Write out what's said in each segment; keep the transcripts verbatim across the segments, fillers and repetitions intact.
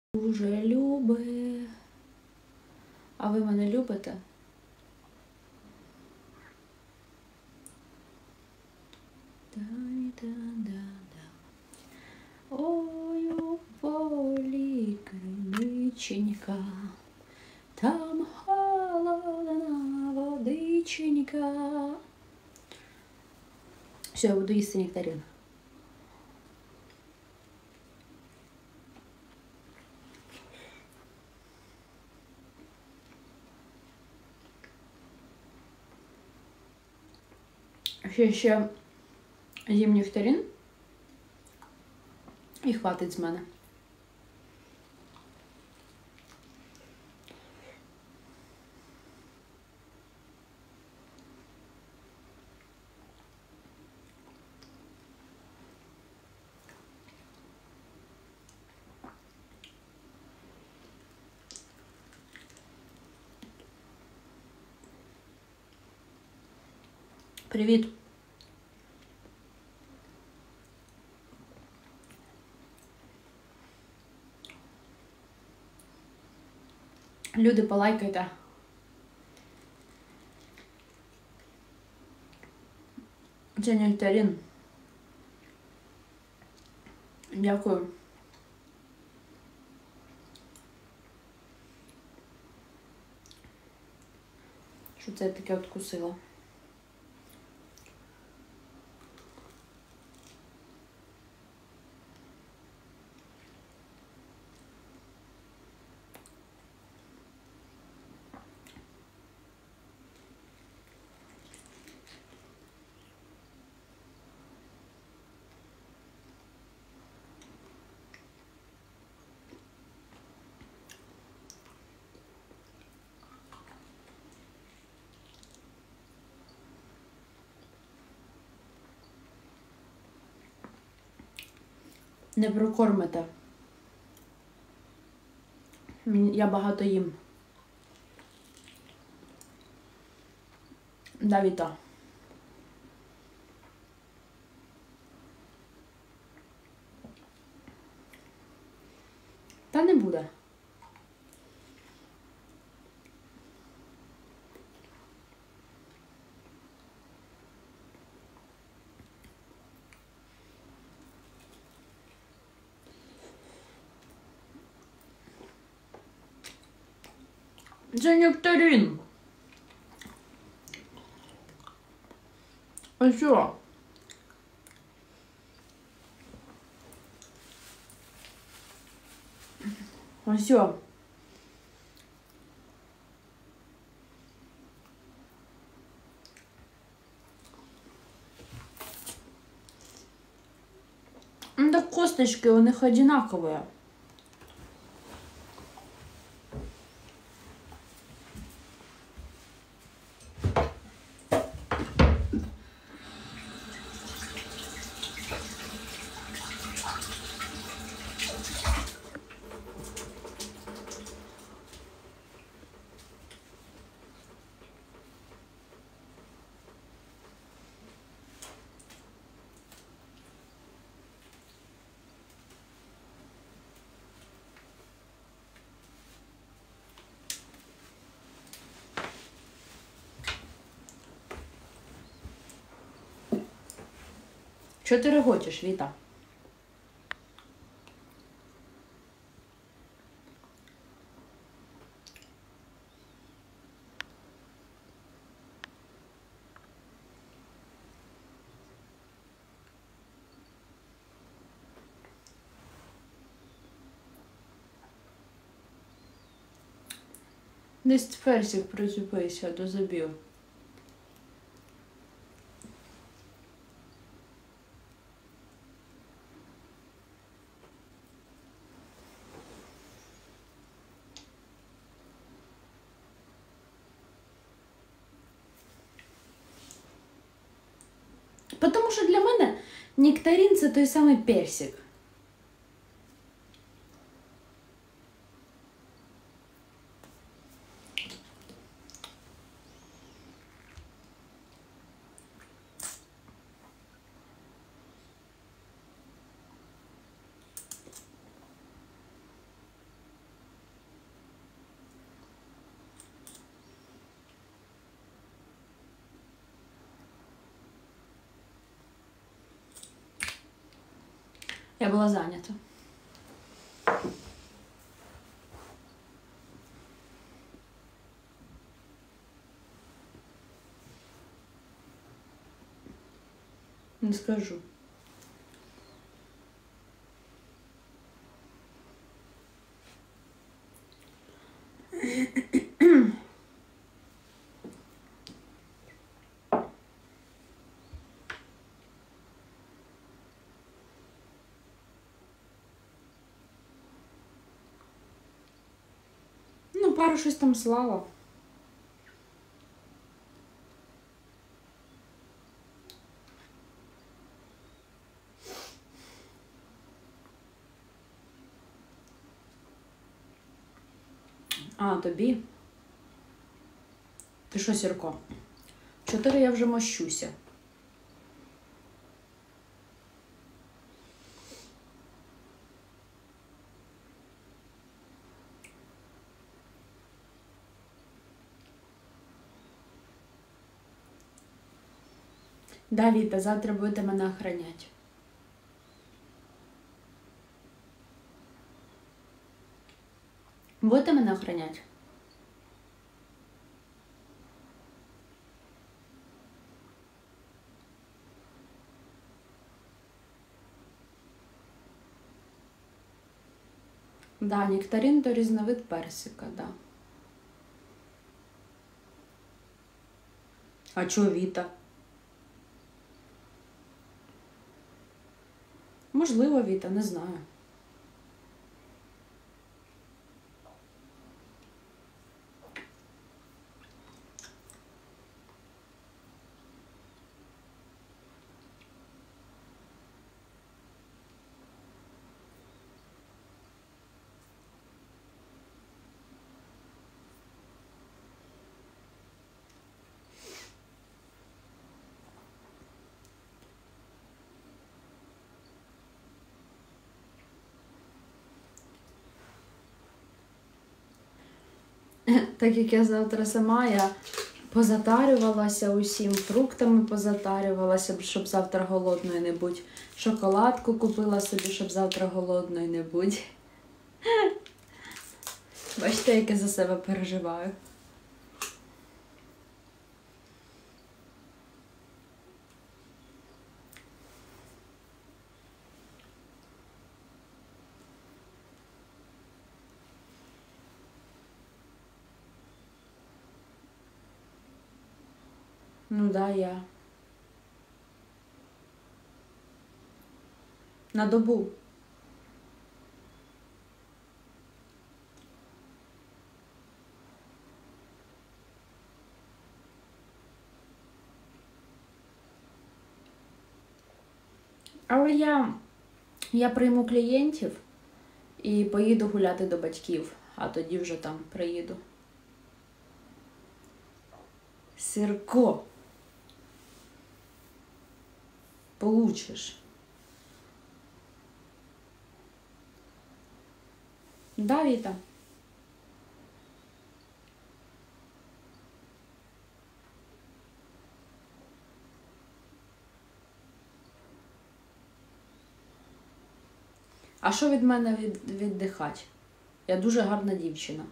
Дуже любить. А ви мене любите? Ой, у полі криниченька, там холодна водиченька. Все, я буду їсти нектарин. Ще ще їм нектарин і хватить з мене. Привіт! Люди, полайкайте. Це нектарин. Дякую. Що це я таке откусила? Не прокормите. Я багато їм. Да, Віта. Та не буде. Це нектарин. А що? А що? Ну так косточки у них одинаковые. Що ти регочеш, Віта? Десь ферсик призупився до зубів. Тому що для мене нектарин – це той самий персик. Я була зайнята. Не скажу. Ну, пару щось там слала. А, тобі? Ти що, Сірко? Чотири я вже мощуся. Да, Віта, завтра будете мене охраняти. Будете мене охраняти? Да, нектарин то різновид персика, да. А чого Віта? Можливо, Віта, не знаю. Так як я завтра сама, я позатарювалася усім, фруктами позатарювалася, щоб завтра голодною не бути. Шоколадку купила собі, щоб завтра голодною не бути. Бачите, як я за себе переживаю. Ну да, я. На добу. Але я, я прийму клієнтів і поїду гуляти до батьків, а тоді вже там приїду. Сірко. Получиш. Да, Віта? А що від мене від, віддихать? Я дуже гарна дівчина.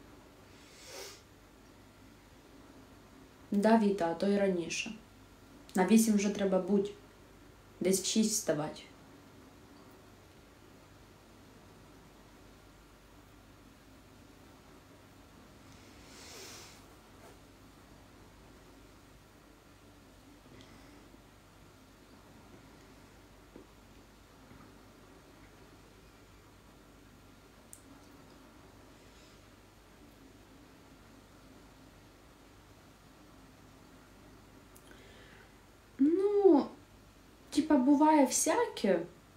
Да, Віта, а то й раніше. На вісім вже треба бути. Десь в шість вставати. Ну, типа, буває всяке,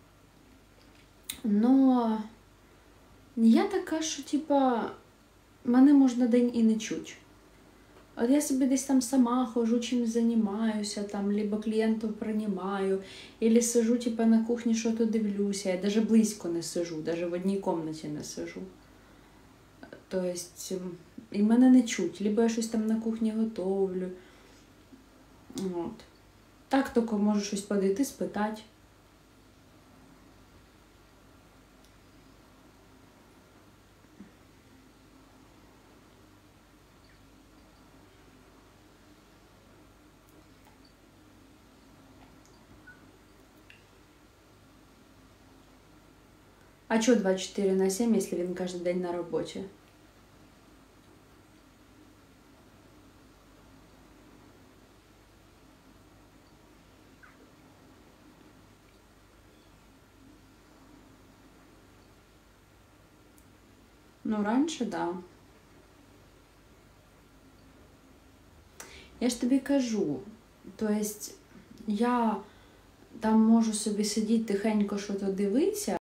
но я така, що, типа, мене можна день і не чуть. От я собі десь там сама хожу, чимось займаюся, там, либо клієнтів приймаю, або сижу, типа, на кухні, що-то дивлюся. Я навіть близько не сижу, навіть в одній кімнаті не сижу. Тобто, і мене не чуть, либо я щось там на кухні готовлю. От. Так тільки можу щось подійти, спитати. А чого двадцять чотири на сім, якщо він кожен день на роботі? Ну, раніше, да. Я ж тобі кажу, то есть я там можу собі сидіти тихенько, що то дивитися,